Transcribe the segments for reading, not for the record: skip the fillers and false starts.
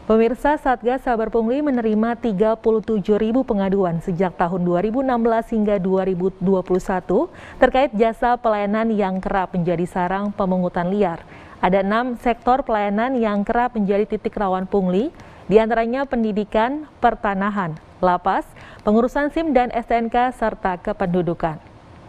Pemirsa, Satgas Saber Pungli menerima 37.000 pengaduan sejak tahun 2016 hingga 2021 terkait jasa pelayanan yang kerap menjadi sarang pemungutan liar. Ada 6 sektor pelayanan yang kerap menjadi titik rawan pungli, diantaranya pendidikan, pertanahan, lapas, pengurusan SIM dan STNK, serta kependudukan.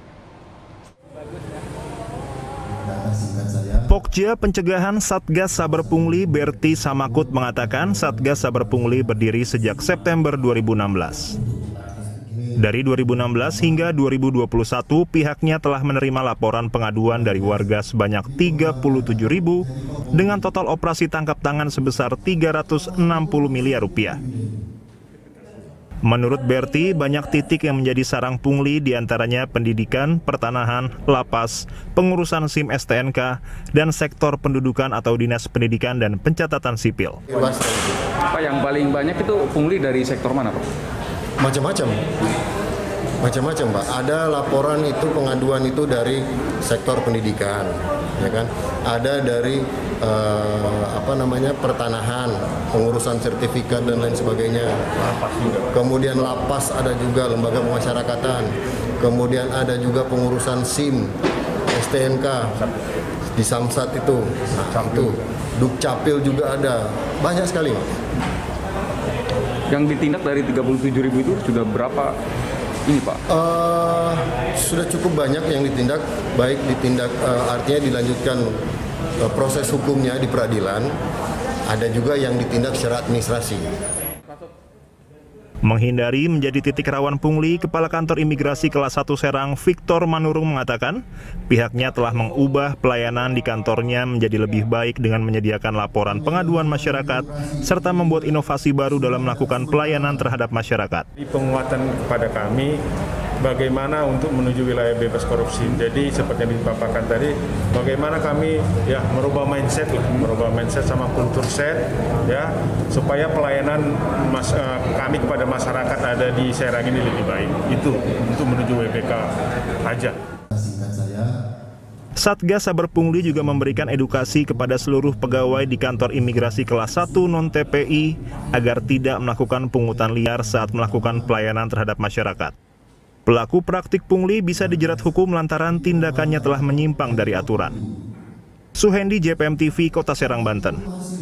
Pokja Pencegahan Satgas Saber Pungli Berti Samakut mengatakan Satgas Saber Pungli berdiri sejak September 2016. Dari 2016 hingga 2021, pihaknya telah menerima laporan pengaduan dari warga sebanyak 37.000 dengan total operasi tangkap tangan sebesar 360 miliar rupiah. Menurut Berti, banyak titik yang menjadi sarang pungli diantaranya pendidikan, pertanahan, lapas, pengurusan SIM STNK, dan sektor pendudukan atau dinas pendidikan dan pencatatan sipil. Pak, yang paling banyak itu pungli dari sektor mana, Pak? Macam-macam, Pak. Ada laporan itu, pengaduan itu dari sektor pendidikan, ya kan? Ada dari pertanahan, pengurusan sertifikat dan lain sebagainya. Lapas juga. Kemudian lapas ada juga, lembaga pemasyarakatan. Kemudian ada juga pengurusan SIM, STNK di Samsat itu. Itu Dukcapil juga ada. Banyak sekali, Pak. Yang ditindak dari 37.000 itu sudah berapa ini, Pak? Sudah cukup banyak yang ditindak, baik ditindak artinya dilanjutkan proses hukumnya di peradilan, ada juga yang ditindak secara administrasi. Menghindari menjadi titik rawan pungli, Kepala Kantor Imigrasi Kelas 1 Serang, Victor Manurung mengatakan, pihaknya telah mengubah pelayanan di kantornya menjadi lebih baik dengan menyediakan laporan pengaduan masyarakat, serta membuat inovasi baru dalam melakukan pelayanan terhadap masyarakat. Penguatan kepada kami, bagaimana untuk menuju wilayah bebas korupsi. Jadi seperti yang dipaparkan tadi, bagaimana kami merubah mindset sama kultur set, supaya pelayanan kami kepada masyarakat ada di Serang ini lebih baik. Itu untuk menuju WBK aja. Satgas Saber Pungli juga memberikan edukasi kepada seluruh pegawai di kantor imigrasi kelas 1 non-TPI agar tidak melakukan pungutan liar saat melakukan pelayanan terhadap masyarakat. Pelaku praktik pungli bisa dijerat hukum lantaran tindakannya telah menyimpang dari aturan. Suhendi, JPM TV, Kota Serang, Banten.